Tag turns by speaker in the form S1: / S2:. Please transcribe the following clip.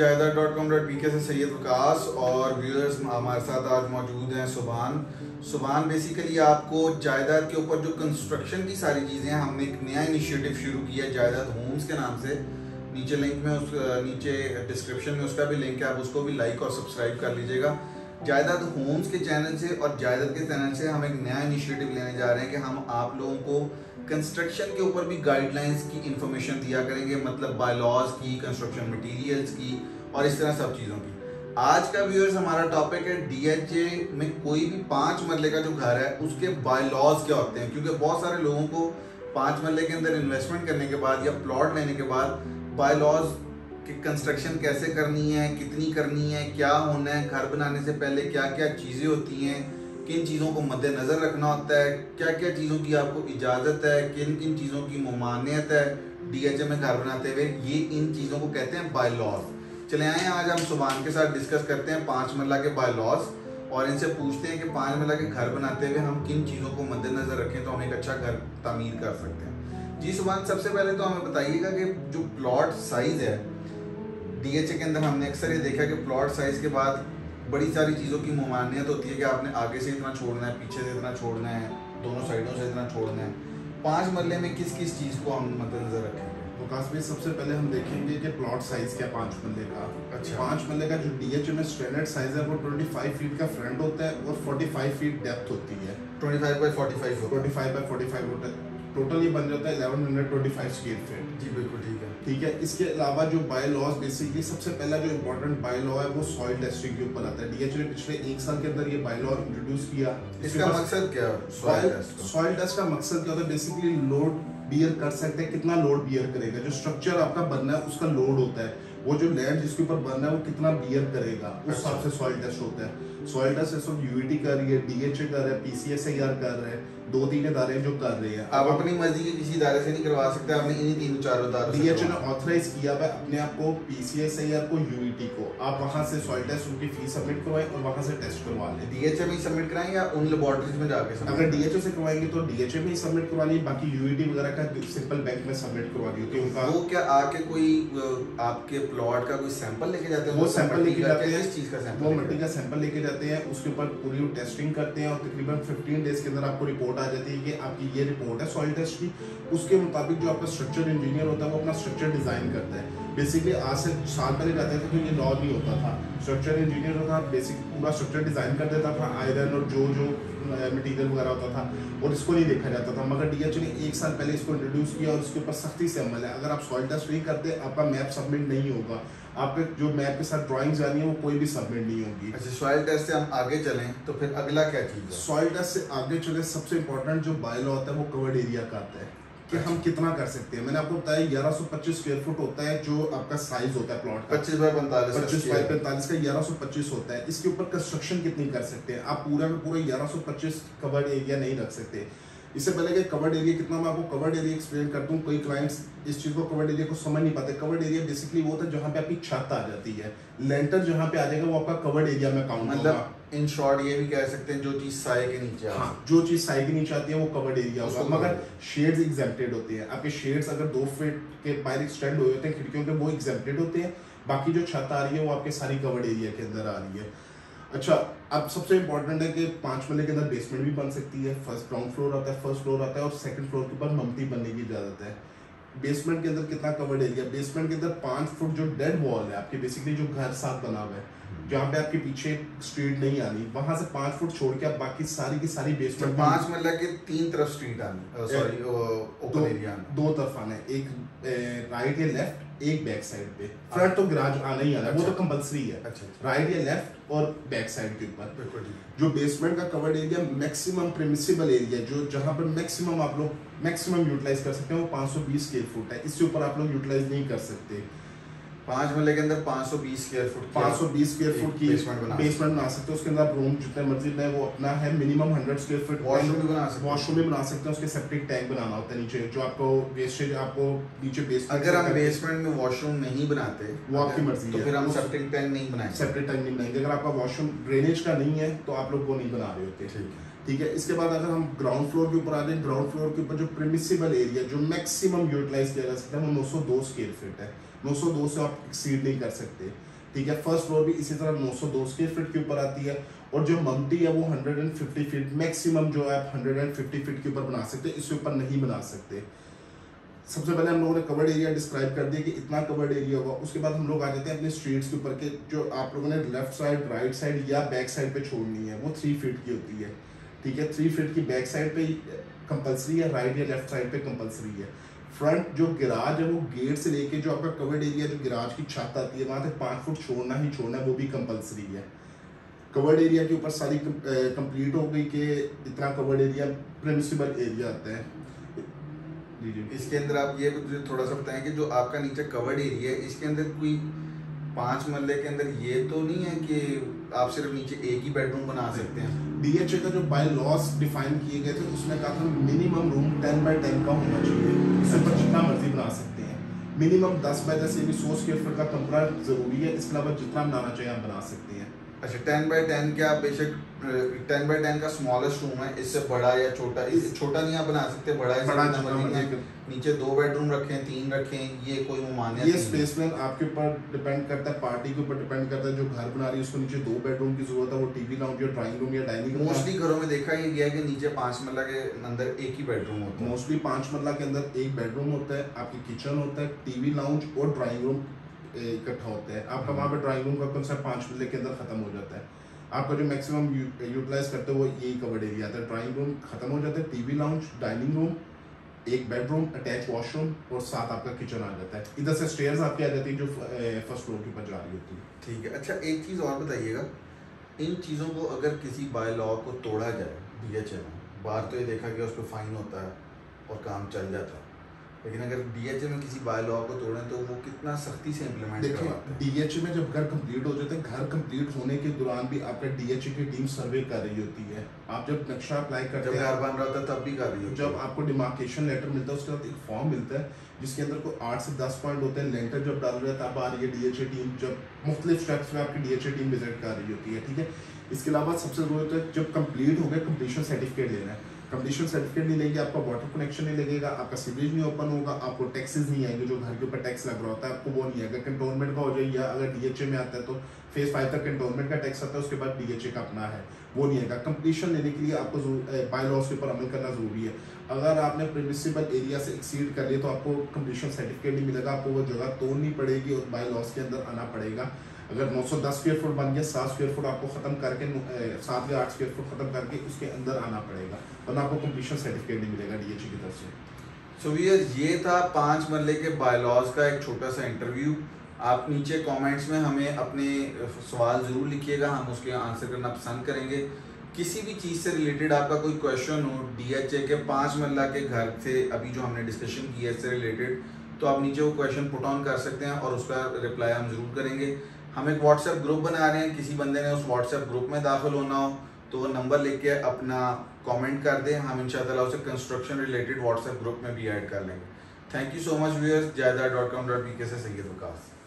S1: जायदाद.com.pk से सैयद वकास और व्यूअर्स हमारे साथ आज मौजूद हैं सुभान बेसिकली आपको जायदाद के ऊपर जो कंस्ट्रक्शन की सारी चीज़ें हैं, हमने एक नया इनिशिएटिव शुरू किया है जायदाद होम्स के नाम से। नीचे लिंक में नीचे डिस्क्रिप्शन में उसका भी लिंक है, आप उसको भी लाइक और सब्सक्राइब कर लीजिएगा। जायदाद होम्स के चैनल से और जायदाद के चैनल से हम एक नया इनिशिएटिव लेने जा रहे हैं कि हम आप लोगों को कंस्ट्रक्शन के ऊपर भी गाइडलाइंस की इंफॉर्मेशन दिया करेंगे, मतलब बायलॉज की, कंस्ट्रक्शन मटेरियल्स की और इस तरह सब चीज़ों की। आज का व्यूअर्स हमारा टॉपिक है डीएचए में कोई भी 5 मरले का जो घर है उसके बायलॉज क्या होते हैं, क्योंकि बहुत सारे लोगों को 5 मरले के अंदर इन्वेस्टमेंट करने के बाद या प्लॉट लेने के बाद बायलॉज कि कंस्ट्रक्शन कैसे करनी है, कितनी करनी है, क्या होना है, घर बनाने से पहले क्या क्या चीज़ें होती हैं, किन चीज़ों को मद्देनज़र रखना होता है, क्या क्या चीज़ों की आपको इजाज़त है, किन किन चीज़ों की ममानियत है डीएचए में घर बनाते हुए, ये इन चीज़ों को कहते हैं बायलॉज। चले आए आज हम सुभान के साथ डिस्कस करते हैं 5 मरला के बायलॉज और इनसे पूछते हैं कि 5 मरला के घर बनाते हुए हम किन चीज़ों को मद्देनज़र रखें तो हम एक अच्छा घर तामीर कर सकते हैं। जी सुभान, सबसे पहले तो हमें बताइएगा कि जो प्लॉट साइज़ है डीएचए के अंदर, हमने अक्सर ये देखा कि प्लॉट साइज़ के बाद बड़ी सारी चीज़ों की ममानियत होती है कि आपने आगे से इतना छोड़ना है, पीछे से इतना छोड़ना है, दोनों साइडों से इतना छोड़ना है। 5 मरले में किस किस चीज़ को हम मद्देनजर रखेंगे?
S2: विकास भाई, सबसे पहले हम देखेंगे कि प्लॉट साइज क्या 5 मरले का।
S1: अच्छा।
S2: 5 मरले का जो डीएचए में स्टैंडर्ड साइज है वो 25 फीट का फ्रंट होता है और 45 फीट डेप्थ होती है।
S1: 25 बाई 45
S2: 25 बाई 45 होता है। टोटल ये बन जाता है 1125 स्क्वायर फीट।
S1: जी बिल्कुल ठीक है।
S2: ठीक है। इसके अलावा जो बाय लॉज, बेसिकली सबसे पहला जो इम्पोर्टेंट बाय लॉ है वो सॉइल टेस्टिंग के ऊपर आता है। डीएचए ने पिछले 1 साल के अंदर ये बाय लॉ इंट्रोड्यूस किया।
S1: इसका मकसद क्या है?
S2: सॉइल टेस्ट का मकसद क्या होता है? बेसिकली लोड बियर कर सकते हैं, कितना लोड बियर करेगा, जो स्ट्रक्चर आपका बनना है उसका लोड होता है, वो जो लैंड जिसके ऊपर बनना है वो कितना बियर करेगा, उस हिसाब से सॉइल टेस्ट होता है। सॉइल टेस्ट इस वक्त यूईटी कर रही है, डीएचए कर रहा है, पीसीएसआईआर कर रहे हैं, 2-3 इदारे जो कर रहे हैं।
S1: आप अपनी मर्जी के किसी इदारे से नहीं करवा सकते, आपने इन्हीं 3-4 इदारों से
S2: डीएचए ने ऑथराइज किया है अपने आप को, पीसीएसआईआर को, यूईटी को। आप वहां से सॉइल टेस्ट उनकी फीस सबमिट करवाएं और वहां से टेस्ट करवा लें।
S1: डीएचए में ही सबमिट कराएं या उन लेबोरेटरीज में जाके सबमिट?
S2: अगर डीएचए से करवाएंगे तो डीएचए में ही सबमिट करवा लीजिए, बाकी यूईटी वगैरह का सिंपल बैंक में सबमिट करवा दी होती है उनका।
S1: वो क्या आके कोई आपके प्लॉट का कोई सैंपल लेके जाते हैं?
S2: वो सैंपल लेके जाते हैं।
S1: किस चीज का सैंपल?
S2: वो मिट्टी का सैंपल लेके जाते हैं, उसके ऊपर पूरी टेस्टिंग करते हैं और तकरीबन 15 डेज के अंदर आपको रिपोर्ट आ जाती है कि आपकी ये रिपोर्ट है सॉइल टेस्ट की। उसके मुताबिक जो आपका स्ट्रक्चर इंजीनियर होता है वो अपना स्ट्रक्चर डिजाइन करता है। बेसिकली आज से साल पहले जाते थे तो ये लॉ नहीं होता था। स्ट्रक्चर इंजीनियर होता था, बेसिक पूरा स्ट्रक्चर डिजाइन कर देता था, आयरन और जो मटेरियल वगैरह होता था, और इसको नहीं देखा जाता था। मगर डीएचए ने 1 साल पहले इसको इंट्रोड्यूस किया और इसके ऊपर सख्ती से अमल है। अगर आप सॉइल टेस्ट नहीं करते, आपका मैप सबमिट नहीं होगा, आपके जो मैप के साथ ड्राइंग्स जानी है वो कोई भी सबमिट नहीं होगी।
S1: अच्छा, सॉइल टेस्ट से हम आगे चलें तो फिर अगला क्या चीज़ है?
S2: सॉइल टेस्ट से आगे चले, सबसे इंपॉर्टेंट जो बाय लॉ होता है वो कवर्ड एरिया का आता है कि हम कितना कर सकते हैं। मैंने आपको बताया 1125 स्क्वायर फुट होता है जो आपका साइज होता है प्लॉट का।
S1: 25 बाई 45
S2: 25 बाई 45 का 1125 होता है। इसके ऊपर कंस्ट्रक्शन कितनी कर सकते हैं आप? पूरा का पूरा 1125 कवर्ड एरिया नहीं रख सकते। इससे पहले कि कवर्ड एरिया कितना, मैं आपको कवर्ड एरिया एक्सप्लेन करता हूँ। कई क्लाइंट्स इस चीज़ को, कवर्ड एरिया को समझ नहीं पाते। कवर्ड एरिया बेसिकली वो होता है जहाँ पे आपकी छत आ जाती है, लेंटर जहाँ पे आ जाएगा वो आपका कवर्ड एरिया में काउंट होगा।
S1: मतलब इन शॉर्ट ये भी कह सकते हैं जो चीज़ साए के नीचे है।
S2: हाँ, जो चीज़ साए के नीचे आती है वो कवर्ड एरिया होगा। मगर शेड्स एग्जेम्प्टेड होते हैं। आपके शेड्स अगर 2 फीट के बाहर एक्सटेंड हुए होते हैं खिड़कियों के, वो एग्जेम्प्टेड होते हैं। बाकी जो छत आ रही है वो आपके सारी कवर्ड एरिया के अंदर आ रही है। अच्छा, अब सबसे इंपॉर्टेंट है कि 5 मरले के अंदर बेसमेंट भी बन सकती है। फर्स्ट ग्राउंड फ्लोर आता है, फर्स्ट फ्लोर आता है और सेकंड फ्लोर के ऊपर मम्ती बनने की इजाजत है। बेसमेंट के अंदर कितना कवर्ड एरिया? बेसमेंट के अंदर 5 फुट जो डेड वॉल है आपके, बेसिकली जो घर साथ बना हुआ है, जहाँ पे आपके पीछे स्ट्रीट नहीं आनी, वहां से 5 फुट छोड़ के आप बाकी सारी की सारी बेसमेंट
S1: 5 मरला के 3 तरफ स्ट्रीट आनी, सॉरी ओपन एरिया आना,
S2: 2 तरफ आना है, एक राइट या लेफ्ट, एक बैक साइड पे। फ्रंट तो गैराज आना ही आना है, वो तो कंपलसरी है।
S1: अच्छा,
S2: राइट या लेफ्ट और बैक साइड के ऊपर।
S1: बिल्कुल।
S2: जो बेसमेंट का covered area maximum permissible area, जो जहां पर मैक्सिमम आप लोग मैक्सिमम यूटिलाइज कर सकते हैं वो 520 स्क्वायर फुट है। इससे ऊपर आप लोग यूटिलाइज नहीं कर सकते।
S1: 5 मरले के अंदर 520 स्क्वायर फुट
S2: 520 स्क्वायर फुट की बेसमेंट बना सकते हो। उसके अंदर आप रूम जितने मर्जी है वो अपना है। मिनिमम 100 स्क्वायर फुट
S1: वॉशरूम भी बना सकते हैं।
S2: वॉशरूम भी बना सकते हैं। उसके सेप्टिक टैंक बनाना होता है नीचे, जो आपको वेस्टेज आपको नीचे बेसमेंट।
S1: अगर हम बेसमेंट में वॉशरूम नहीं बनाते
S2: वो आपकी मर्जी है,
S1: तो फिर हम सेप्टिक टैंक नहीं बनाएंगे।
S2: सेप्टिक टैंक नहीं बनाएंगे। अगर आपका वॉशरूम ड्रेनेज का नहीं है तो आप लोग वो नहीं बना रहे होते। ठीक है। इसके बाद अगर हम ग्राउंड फ्लोर के ऊपर आ जाए, ग्राउंड फ्लोर के ऊपर जो परमिसिबल एरिया जो मैक्सिमम यूटिलाइज किया जा सकता है वो 902 स्क्वायर फीट है। 902 से आप एक्सीड नहीं कर सकते। ठीक है। फर्स्ट फ्लोर भी इसी तरह 902 स्क्वायर फीट के ऊपर आती है, और जो ममती है वो 150 फीट मैक्सिमम जो है आप 150 फीट के ऊपर बना सकते हैं, इससे ऊपर नहीं बना सकते। सबसे पहले हम लोगों ने कवर्ड एरिया डिस्क्राइब कर दिया कि इतना कवर्ड एरिया होगा। उसके बाद हम लोग आ जाते हैं अपने स्ट्रीट्स के ऊपर के जो आप लोगों ने लेफ्ट साइड, राइट साइड या बैक साइड पे छोड़नी है, वो 3 फीट की होती है, ठीक है। 3 फीट की बैक साइड पे कंपलसरी है, राइट या लेफ्ट साइड पे कंपलसरी है। फ्रंट जो गिराज है वो गेट से लेके जो आपका कवर्ड एरिया जो गिराज की छत आती है वहां तक 5 फुट छोड़ना ही छोड़ना है, वो भी कंपलसरी है। कवर्ड एरिया के ऊपर सारी कंप्लीट हो गई कि इतना कवर्ड एरिया परमिसिबल एरिया आता है।
S1: इसके अंदर आप ये थोड़ा सा बताएं कि जो आपका नीचे कवर्ड एरिया है, इसके अंदर कोई 5 मरले के अंदर ये तो नहीं है कि आप सिर्फ नीचे एक ही बेडरूम बना सकते हैं?
S2: डीएचए का जो बाय लॉस डिफाइन किए गए थे उसमें कहा था मिनिमम रूम 10 बाय 10 का होना चाहिए, इससे ऊपर जितना मर्जी बना सकते हैं। मिनिमम 10 बाय 10 भी 100 स्क्वायर फीट का कमरा जरूरी है, इसके अलावा जितना बनाना चाहिए आप बना सकते हैं।
S1: अच्छा, 10 बाय 10 क्या बेशक 10 बाय 10 का स्मॉलेस्ट रूम है, इससे बड़ा या छोटा, इससे छोटा नहीं आप बना सकते, बड़ा नीचे 2 बेडरूम रखें, 3 रखें, ये कोई ममानियत
S2: ये स्पेस प्लान आपके ऊपर डिपेंड करता है, पार्टी के ऊपर डिपेंड करता है। जो घर बना रही है उसको नीचे 2 बेडरूम की जरूरत है, वो टीवी लाउंज या ड्राइंग रूम या डाइनिंग रूम।
S1: मोस्टली घरों में देखा ये गया कि नीचे 5 मरला के अंदर एक ही बेडरूम होता है।
S2: मोस्टली 5 मरला के अंदर एक बेडरूम होता है, आपकी किचन होता है, टीवी लाउंज और ड्राइंग रूम इकट्ठा होता है। आपका वहाँ पे ड्राइंग रूम का कंसेप्ट 5 मरले के अंदर खत्म हो जाता है। आपका जो मैक्सिमम यूटिलाइज करते हो वो यही कवर्ड एरिया आता है। ड्राइंग रूम खत्म हो जाता है, टीवी लाउंज, डाइनिंग रूम, एक बेडरूम, अटैच वॉशरूम और साथ आपका किचन आ जाता है। इधर से स्टेयर्स आपकी आ जाती है जो फर्स्ट फ्लोर के ऊपर जा रही होती है।
S1: ठीक है। अच्छा, एक चीज़ और बताइएगा, इन चीज़ों को अगर किसी बाय लॉ को तोड़ा जाए डीएचए में, बाहर तो ये देखा गया उस पर फाइन होता है और काम चल जाता है, लेकिन अगर डीएचए में किसी बाय लॉ को तोड़ें तो वो कितना सख्ती से इम्प्लीमेंट करवाते हैं?
S2: डीएचए में जब घर कंप्लीट हो जाते हैं, घर कंप्लीट होने के दौरान भी आपका डीएचए की टीम सर्वे कर रही होती है। आप जब नक्शा अप्लाई करते हैं,
S1: जब घर बन रहा होता है तब भी कर रही होती है।
S2: जब आपको डिमार्केशन लेटर मिलता है उसके बाद एक फॉर्म मिलता है जिसके अंदर को 8 से 10 पॉइंट होते हैं। लेंटर जब डाल रहे हैं तब आ रही है डीएचए टीम, जब मुख्तलिफ स्टेप्स में आपकी डीएचए टीम विजिट कर रही होती है, ठीक है। इसके अलावा सबसे जरूरत है जब कंप्लीट हो गया कंप्लीशन सर्टिफिकेट लेना है। कंप्लीशन सर्टिफिकेट नहीं लेंगे, आपका वाटर कनेक्शन नहीं लगेगा, आपका सीवरेज नहीं ओपन होगा, आपको टैक्सेस नहीं आएंगे, जो घर के ऊपर टैक्स लग रहा होता है आपको वो नहीं आएगा। कंटोनमेंट का हो जाए या अगर डीएचए में आता है तो फेज 5 तक कंटोनमेंट का टैक्स आता है, उसके बाद डीएचए का अपना है, वो नहीं आएगा। कंप्लीशन लेने के लिए आपको बाय लॉज के ऊपर अमल करना जरूरी है। अगर आपने परमिसिबल एरिया से एक्सीड कर लिया तो आपको कंप्लीशन सर्टिफिकेट नहीं मिलेगा, आपको वो जगह तोड़नी पड़ेगी और बाय लॉज के अंदर आना पड़ेगा। अगर 910 स्क्वायर फुट बन गया, 7 स्क्वायर फुट आपको खत्म करके 7 या 8 स्क्वायर फुट खत्म करके उसके अंदर आना पड़ेगा, वरना आपको कंप्लीशन सर्टिफिकेट नहीं मिलेगा डीएचए की तरफ से।
S1: सो ये था 5 मरले के बायलॉज का एक छोटा सा इंटरव्यू। आप नीचे कमेंट्स में हमें अपने सवाल ज़रूर लिखिएगा, हम उसके आंसर करना पसंद करेंगे। किसी भी चीज़ से रिलेटेड आपका कोई क्वेश्चन हो डीएचए के 5 मरला के घर से अभी जो हमने डिस्कशन की है इससे रिलेटेड, तो आप नीचे वो क्वेश्चन पुट ऑन कर सकते हैं और उसका रिप्लाई हम ज़रूर करेंगे। हम एक व्हाट्सएप ग्रुप बना रहे हैं, किसी बंदे ने उस व्हाट्सएप ग्रुप में दाखिल होना हो तो वो नंबर लेके अपना कमेंट कर दें, हम इंशाअल्लाह उसे कंस्ट्रक्शन रिलेटेड व्हाट्सएप ग्रुप में भी ऐड कर लेंगे। Thank you so much viewers. जायदाद.com.pk से सैयद वकास।